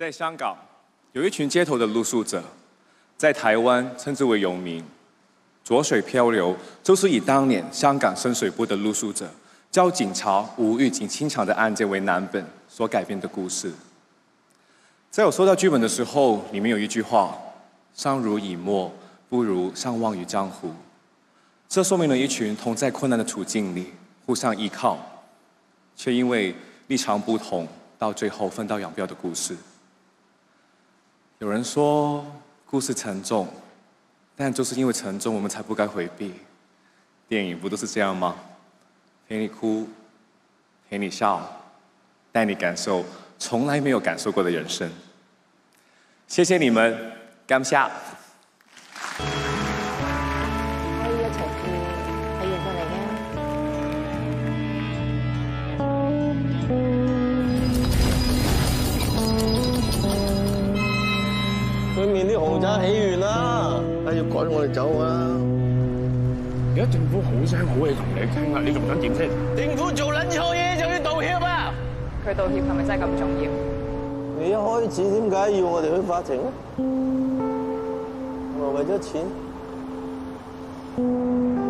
在香港，有一群街头的露宿者，在台湾称之为游民。浊水漂流，就是以当年香港深水埗的露宿者教警察无预警清场的案件为蓝本所改编的故事。在我收到剧本的时候，里面有一句话：“相濡以沫，不如相忘于江湖。”这说明了一群同在困难的处境里互相依靠，却因为立场不同，到最后分道扬镳的故事。有人说故事沉重，但就是因为沉重，我们才不该回避。电影不都是这样吗？陪你哭，陪你笑，带你感受从来没有感受过的人生。谢谢你们，感謝。 可以一齊跳，係認真嚟嘅。 對面啲豪宅起完啦，要趕我哋走啊！ 而家政府好聲好氣同你傾啊，你仲想點先？ 政府做撚錯嘢就要道歉啊！ 佢道歉係咪真係咁重要？ 你一開始點解要我哋去法庭咧？係咪為咗錢？